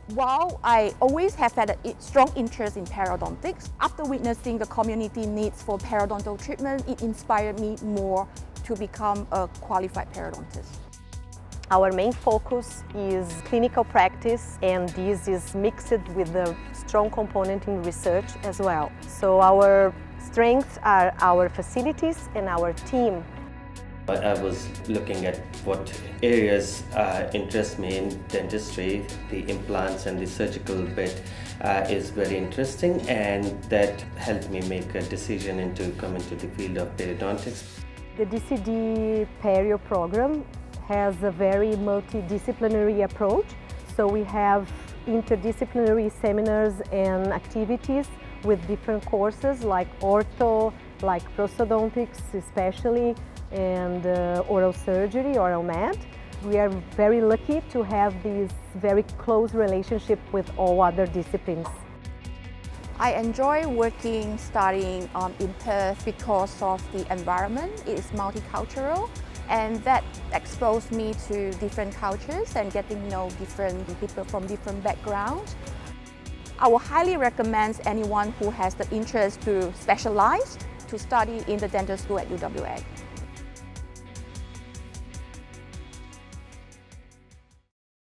While I always have had a strong interest in periodontics, after witnessing the community needs for periodontal treatment, it inspired me more to become a qualified periodontist. Our main focus is clinical practice, and this is mixed with a strong component in research as well. So our strengths are our facilities and our team. I was looking at what areas interest me in dentistry. The implants and the surgical bit is very interesting, and that helped me make a decision into come into the field of periodontics. The DCD Perio program has a very multidisciplinary approach. So we have interdisciplinary seminars and activities with different courses like ortho, like prosthodontics especially, and oral surgery, oral med. We are very lucky to have this very close relationship with all other disciplines. I enjoy studying in Perth because of the environment. It is multicultural, and that exposed me to different cultures and getting to know different people from different backgrounds. I would highly recommend anyone who has the interest to specialize to study in the dental school at UWA.